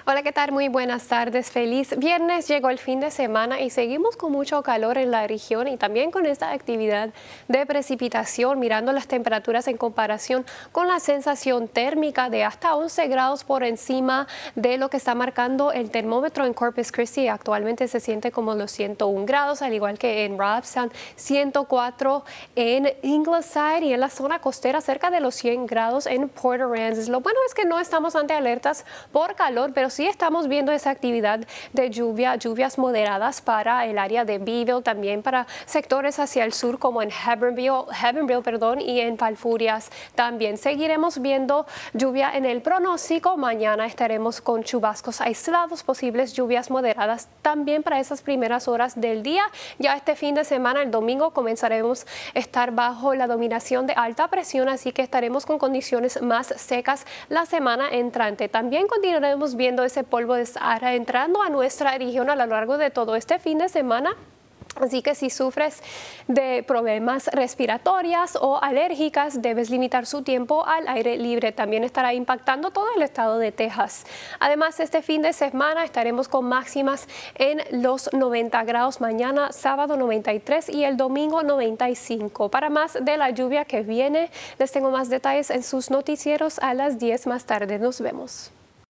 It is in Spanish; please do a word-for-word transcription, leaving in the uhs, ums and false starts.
Hola, ¿qué tal? Muy buenas tardes. Feliz viernes. Llegó el fin de semana y seguimos con mucho calor en la región y también con esta actividad de precipitación, mirando las temperaturas en comparación con la sensación térmica de hasta once grados por encima de lo que está marcando el termómetro en Corpus Christi. Actualmente se siente como los ciento un grados, al igual que en Robstown, ciento cuatro en Ingleside y en la zona costera cerca de los cien grados en Port Aransas. Lo bueno es que no estamos ante alertas por calor, pero sí estamos viendo esa actividad de lluvia, lluvias moderadas para el área de Beeville, también para sectores hacia el sur como en Hebbronville, Hebbronville perdón, y en Falfurrias. También seguiremos viendo lluvia en el pronóstico. Mañana estaremos con chubascos aislados, posibles lluvias moderadas también para esas primeras horas del día. Ya este fin de semana, el domingo, comenzaremos a estar bajo la dominación de alta presión, así que estaremos con condiciones más secas la semana entrante. También continuaremos viendo ese polvo de Sahara entrando a nuestra región a lo largo de todo este fin de semana. Así que si sufres de problemas respiratorios o alérgicas, debes limitar su tiempo al aire libre. También estará impactando todo el estado de Texas. Además, este fin de semana estaremos con máximas en los noventa grados. Mañana, sábado, noventa y tres y el domingo, noventa y cinco. Para más de la lluvia que viene, les tengo más detalles en sus noticieros a las diez más tarde. Nos vemos.